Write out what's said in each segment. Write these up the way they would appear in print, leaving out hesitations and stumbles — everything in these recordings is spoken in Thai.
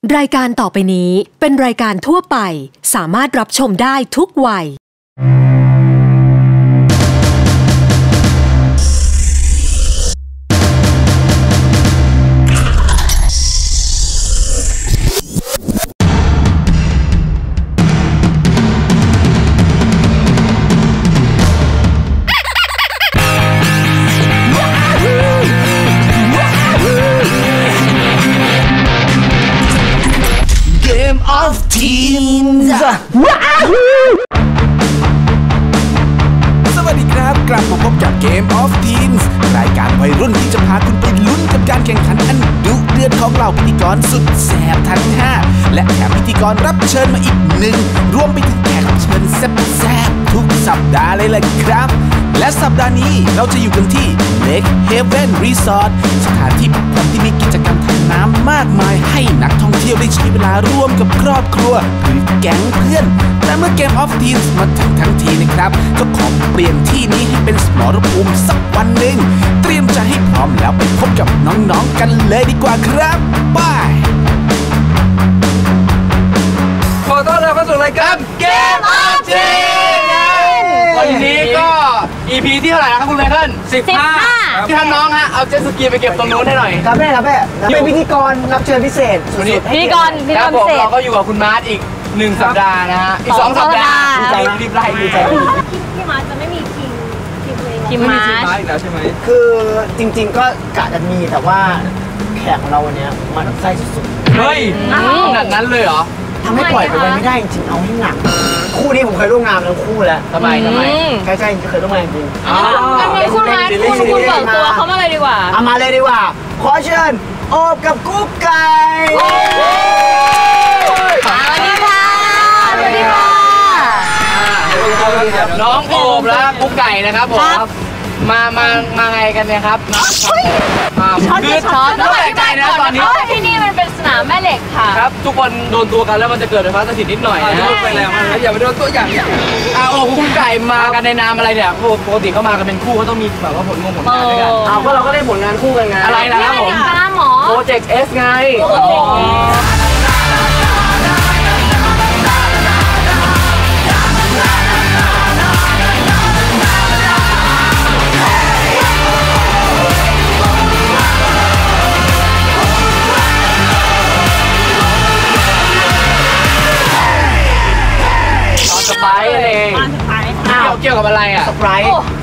รายการต่อไปนี้เป็นรายการทั่วไปสามารถรับชมได้ทุกวัย of Teens สวัสดีครับกลับมาพบกับ Game of Teens รายการวัยรุ่นที่จะพาคุณไปลุ้นกับการแข่งขันอันดุเดือดของเหล่าพิธีกรสุดแสบทั้ง5และแถมพิธีกรรับเชิญมาอีก1รวมไปถึงแขกรับเชิญแซ่บๆทุกสัปดาห์เลยล่ะครับและสัปดาห์นี้เราจะอยู่กันที่ Lake Haven Resort สถานที่พักผ่อนที่มีกิจกรรมทางน้ำมากมายให้นักท่องเที่ยวได้ใช้เวลาร่วมกับครอบครัวหรือแก๊งเพื่อนแต่เมื่อ Game of Teens มาถึงทั้งทีนะครับก็ขอเปลี่ยนที่นี้ให้เป็นสมรภูมิสักวันหนึ่งเตรียมใจให้พร้อมแล้วไปพบกับน้องๆกันเลยดีกว่าครับไปขอต้อนรับเข้าสู่รายการ Game of Teens วันนี้ก็ EP ที่เท่าไหร่นะครับคุณไมเคิล15ที่ท่านน้องฮะเอาเจ็ตสกีไปเก็บตรงนู้นให้หน่อยครับแม่เป็นพิธีกรรับเชิญพิเศษพิธีกรพิเศษเราก็อยู่กับคุณมาร์ทอีก1สัปดาห์นะฮะอีก2สัปดาห์รีบไล่ดีใจพี่มาร์ทจะไม่มีทีมมาร์ทอีกแล้วใช่ไหมคือจริงๆก็กะจะมีแต่ว่าแขกของเราวันนี้มันไส้สุดๆเฮ้ยขนาดนั้นเลยเหรอทำให้ปล่อยไปไม่ได้จริงๆเอาให้หนักคู่นี้ผมเคยร่วมงานแล้วคู่แล้วทำไมใช่เคยร่วมงานจริงอันนี้คุณมาคุณเปิดตัวเขามาเลยดีกว่าเอามาเลยดีกว่าขอเชิญโอบกับกุ๊กไก่สวัสดีค่ะสวัสดีค่ะน้องโอบและกุ๊กไก่นะครับผมมาไงกันเนี่ยครับคือช็อตต้องแปลกใจนะตอนนี้ที่นี่มันเป็นสนามแม่เหล็กค่ะครับทุกคนโดนตัวกันแล้วมันจะเกิดไฟฟ้าสถิตนิดหน่อยนะไปแล้วอย่าไปโดนตัวอย่างนี้โอ้กุ๊กไก่มากันในนามอะไรเนี่ยปกติเขามากันเป็นคู่เขาต้องมีแบบว่าผลงานด้วยกันก็เราก็ได้ผลงานคู่กันไงอะไรนะครับผมโปรเจกต์ S ไงสไปร์เองเกี่ยวกับอะไรอ่ะสไปร์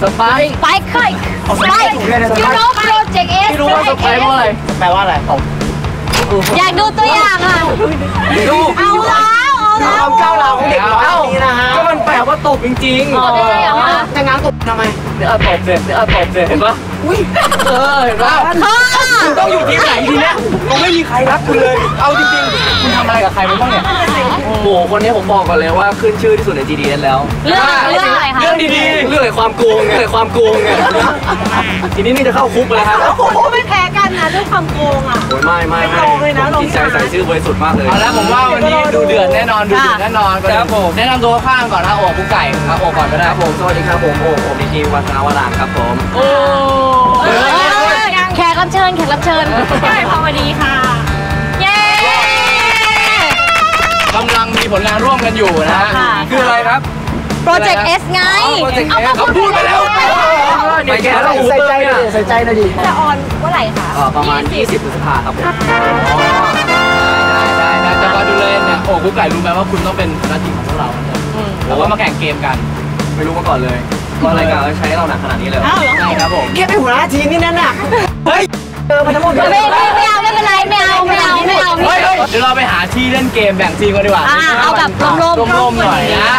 ยูโน่โปรเจกต์เอสที่รู้ว่าสไปร์ว่าอะไรแปลว่าอะไรอยากดูตัวอย่างอ่ะดูเอาแล้วความก้าวร้าวของเด็กน้อยนี้นะฮะก็มันแปลว่าตบจริงๆจะง้างตบทำไมตบเด็ดเห็นปะเห็นปะคุณต้องอยู่ทีมไหนทีเนี้ยผมไม่มีใครรักคุณเลยเอาจริงๆคุณทำอะไรกับใครไปบ้างเนี่ยโอ้โหคนนี้ผมบอกก่อนเลยว่าขึ้นชื่อที่สุดใน GDS แล้วเรื่องอะไรคะเรื่องดีๆเรื่องอะไรความโกงไงทีนี้นี่จะเข้าคุกเลยครับโอ้โหไม่แพ้กันนะเรื่องความโกงอ่ะไม่จิตใจใส่ชื่อบริสุทธิ์มากเลยเอาแล้วผมว่าวันนี้ดูเดือดแน่นอนครับผมแนะนำตัวข้างก่อนนะโอ้กุ๊กไก่ครับโอ้ก่อนก็ได้ครับผมสวัสดีครับผมโอ้ดีทีวัฒนาวรางครับผมโอ้แขกรับเชิญไก่พาวดีค่ะเย้กำลังมีผลงานร่วมกันอยู่นะฮะคืออะไรครับโปรเจกต์ S ไงเขาพูดไปแล้วไม่แก่แล้วใส่ใจหน่อยดิจะออนเมื่อไหร่คะประมาณ20 พฤษภาคมครับผมได้แต่ก่อนดูเลยเนี่ยโอ้กุ๊กไก่รู้ไหมว่าคุณต้องเป็นคณะทีมของพวกเราแล้วก็มาแข่งเกมกันไม่รู้มาก่อนเลยว่ารายการใช้เราหนักขนาดนี้เลยใช่ครับผมแค่เป็นหัวหน้าทีมนี่นั่นน่ะเฮ้ยมันทั้งหมดไม่เอาไม่เป็นไรไม่เอาเดี๋ยวเราไปหาที่เล่นเกมแบ่งทีมกันดีกว่าเอาแบบร่มหน่อยนะ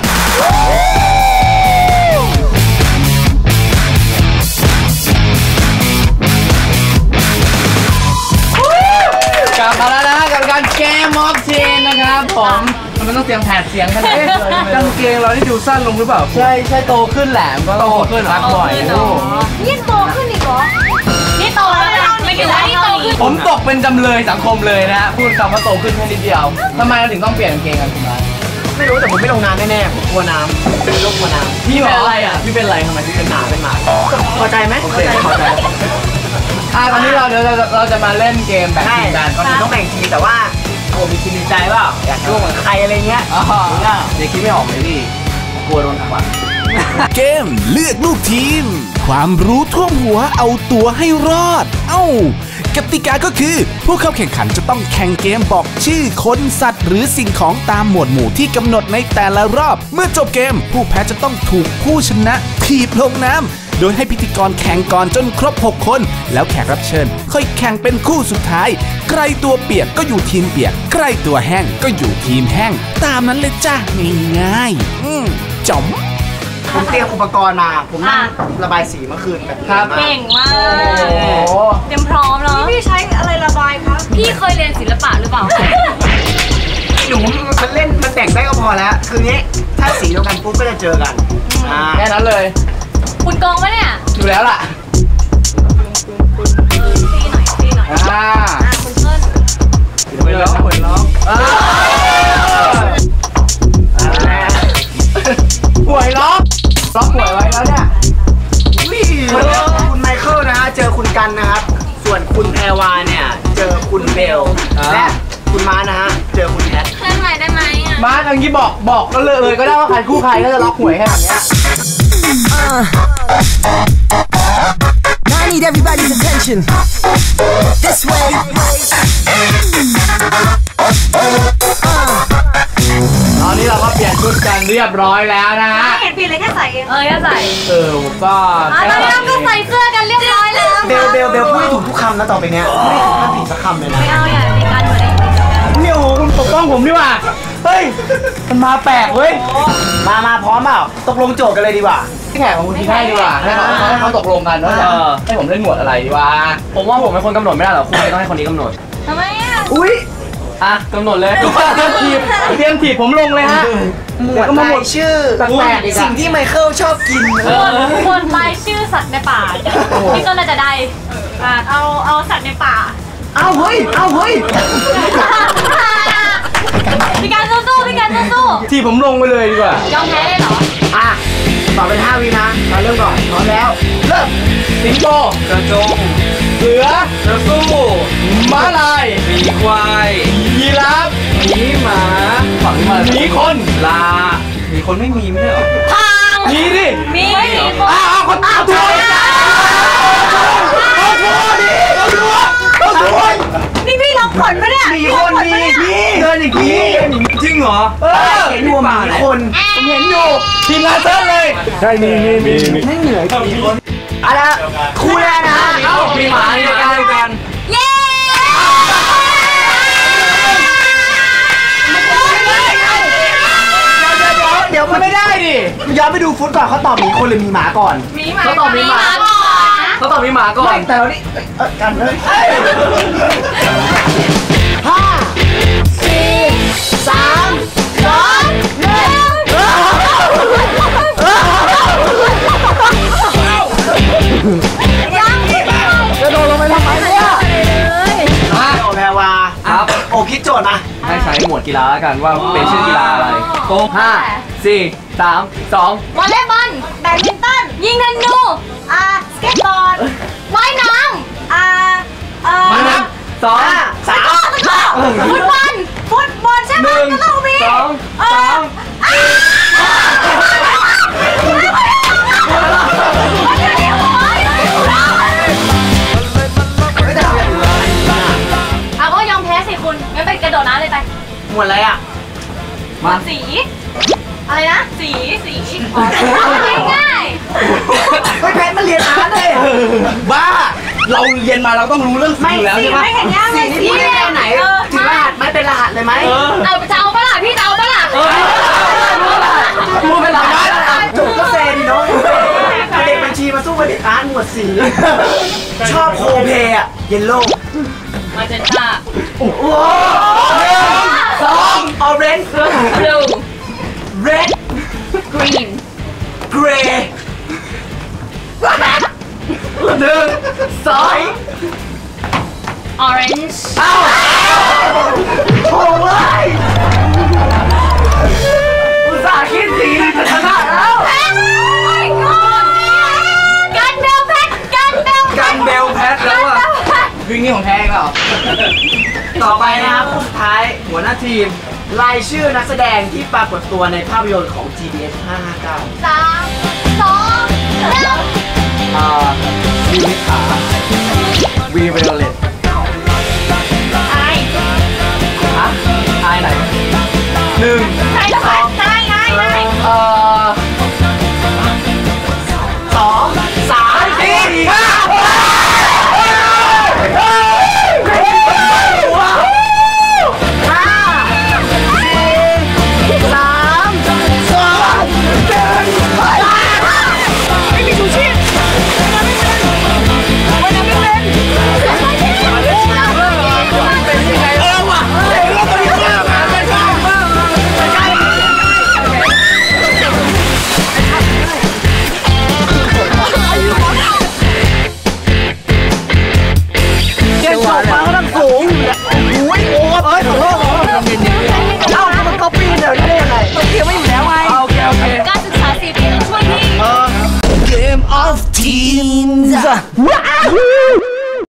กลับมาแล้วนะกับการ Game of Teens นะครับผมมันต้องเตรียมแผดเสียงกันกางเกงเราที่ดูสั้นลงหรือเปล่าใช่โตขึ้นแหลมก็โตขึ้นรักบ่อยนี่โตขึ้นอีกเหรอนี่โตแล้วไม่ถึงว่านี่โตขึ้นผมตกเป็นจำเลยสังคมเลยนะพูดคำว่าโตขึ้นแค่นิดเดียวทำไมเราถึงต้องเปลี่ยนกางเกงกันคุณไม่รู้แต่ผมไม่ลงน้ำแน่ๆผมกลัวน้ำเป็นโรคกลัวน้ำพี่เป็นอะไรอ่ะพี่เป็นอะไรทำไมพี่เป็นหมาพอใจไหมพอใจตอนนี้เราจะมาเล่นเกมแบ่งทีมกันต้องแบ่งทีมแต่ว่า โอ้มีทีมในใจเปล่าอยากดูเหมือนใครอะไรเงี้ยยังคิดไม่ออกเลยพี่กลัวโดนขังเกมเลือกลูกทีม ความรู้ท่วมหัวเอาตัวให้รอด กติกาก็คือผู้เข้าแข่งขันจะต้องแข่งเกมบอกชื่อคนสัตว์หรือสิ่งของตามหมวดหมู่ที่กำหนดในแต่ละรอบเมื่อจบเกมผู้แพ้จะต้องถูกผู้ชนะถีบลงน้ำโดยให้พิธีกรแข่งก่อนจนครบ6คนแล้วแขกรับเชิญค่อยแข่งเป็นคู่สุดท้ายใครตัวเปียกก็อยู่ทีมเปียกใครตัวแห้งก็อยู่ทีมแห้งตามนั้นเลยจ้าง่ายๆจ๋อมผมเตรียมอุปกรณ์มาผมนั่งระบายสีเมื่อคืนแบบเก่งมากเตรียมพร้อมแล้วพี่ใช้อะไรระบายคะพี่เคยเรียนศิลปะหรือเปล่าหนูมันเล่นมันแต่งได้ก็พอแล้วคืองี้ถ้าสีเดียวกันปุ๊บก็จะเจอกันแค่นั้นเลยคุณโกงปะเนี่ยอยู่แล้วล่ะตีหน่อยคุณเชิญหวยร้องหวยร้องล็อกหวยไว้แล้วเนี่ยคุณไมเคิลนะฮะเจอคุณกันนะครับส่วนคุณแพรวาเนี่ยเจอคุณเบลและคุณม้านะฮะเจอคุณแพทเล่นใหม่ได้ไหมม้าอย่างนี้บอกก็เลยก็ได้ว่าใครคู่ใครก็จะล็อกหวยแค่แบบนี้ I need everybody's attention. This way. ตอนนี้เราก็เปลี่ยนชุดกันเรียบร้อยแล้วนะฮะเห็นปีเลยแค่ใส่เองแค่ใส่ก็ตอนนี้เราก็ใส่เสื้อกันเรียบร้อยแล้วเบลพูดถูกทุกคำนะต่อไปเนี้ยไม่ได้ผิดสักคำเลยนะไม่เอาอย่ามีการเหมือนไอ้เนี่ยโอ้คุณปกป้องผมดีกว่าเฮ้ยมันมาแปลกเว้ยมาพร้อมเปล่าตกลงโจทย์กันเลยดีกว่าแข่งของคุณทีให้ดีกว่าให้เขาตกลงกันว่าให้ผมเล่นหมวดอะไรดีวะผมว่าผมเป็นคนกำหนดไม่ได้หรอกคุณต้องให้คนนี้กำหนดทำไมอุ้ยกำหนดเลยเตรียมถีบผมลงเลยฮะหมวดรายชื่อสิ่งที่ไมเคิลชอบกินหมวดรายชื่อสัตว์ในป่าพี่ก็น่าจะได้เอาสัตว์ในป่าเอาเฮ้ยพี่การสู้ที่ผมลงไปเลยดีกว่ายอมแพ้ได้เหรอต่อเป็น5 วินะเราเริ่มก่อนพร้อมแล้วเริ่มสิงโตกระจงเสือกระสู้ม้าลายหมีควายยีราฟหมีหมาหมีคนลาหมีคนไม่มีไม่ใช่หรอทางมีดิมีคนเอาถูกนี่พี่รับผลปะเนี่ยมีคนมีเดินอีกทีจริงเหรอเห็นอยู่หมาคนผมเห็นอยู่ทีมงานเซิร์ฟเลยใช่มีไม่เหนื่อยมีคนอะไรคู่แรกนะมีหมาในกันเย้เดี๋ยวมันไม่ได้ดิย้อนไปดูฟุตก่อนเขาตอบมีคนหรือมีหมาก่อนเขาตอบมีหมาก่อนแต่เราดิกันเลย5 4 3 2 1 กระโดดลงไปทำไมเนี่ยโอแพรวาครับโอคิดโจทย์มาให้ใช้หมวดกีฬาแล้วกันว่าเป็นชื่อกีฬาอะไรโก5 4 3 2 วอลเลย์บอลแบดมินตันยิงธนูสเก็ตบอร์ดว่ายน้ำมานับ 2 3 ฟุตบอลใช่ไหมก็ต้องมี 2 ก็ยอมแพ้สิคุณงั้นไปกระโดดน้ำเลยไปหมวดอะไรมาสีอะไรนะสีง่ายไม่แพ้มันเรียนอาร์ตเลยบ้าเราเรียนมาเราต้องรู้เรื่องสีแล้วใช่ไหมสีที่พูดได้ไหนถึงรหัสไม่เป็นรหัสเลยไหมจะเอาปะล่ะพี่จะเอาปะล่ะพูดเป็นรหัสจุกก็เซนน้องเด็กบัญชีมาสู้กับเด็กอาร์ตหมวดสีชอบโคเพย์เยลโล่มาเจนต้าโอ้โห2 ออเรนจ์ blue red green gray 2 orange โอ้ยอุตส่าห์คิดสีจะชนะแล้วกันเบลแพทแล้วอ่ะวิ่งนี่ของแท้เหรอต่อไปนะครับสุดท้ายหัวหน้าทีมรายชื่อนักแสดงที่ปรากฏตัวในภาพยนตร์ของ GDS 559 3 2 วีนิขาวีเวลเลตไอฮะไอไหน1 ไอแล้วไอไอไอไอ 2 3 4 การศึกษา4 ปีช่วยพี่ Game of Teens